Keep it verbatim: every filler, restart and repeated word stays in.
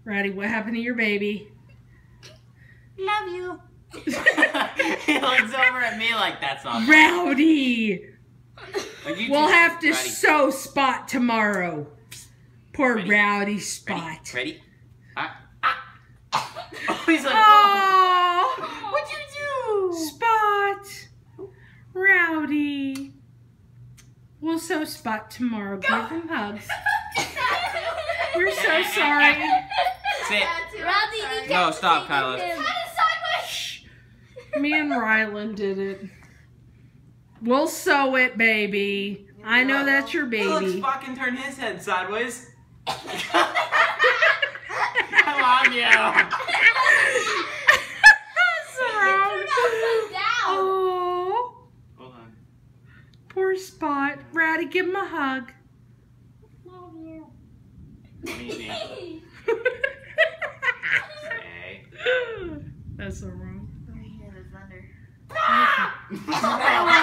Rowdy, what happened to your baby? Love you. He looks over at me like that's not Rowdy! Like we'll have to Rowdy. sew Spot tomorrow. Poor Ready? Rowdy Spot. Ready? Ready? Ah, ah. Oh, he's like, oh, oh. What'd you do? Spot. Rowdy. We'll sew Spot tomorrow. Give him hugs. We're so sorry. Sit. Rowdy, No, stop, Kyla. Shh. Me and Rylan did it. We'll sew it, baby. I know that's your baby. Let's fucking turn his head sideways. Come on, you. Oh, Hold on. poor Spot. Rowdy, give him a hug. Love you. Easy. Okay. That's so wrong. Let me hear the thunder.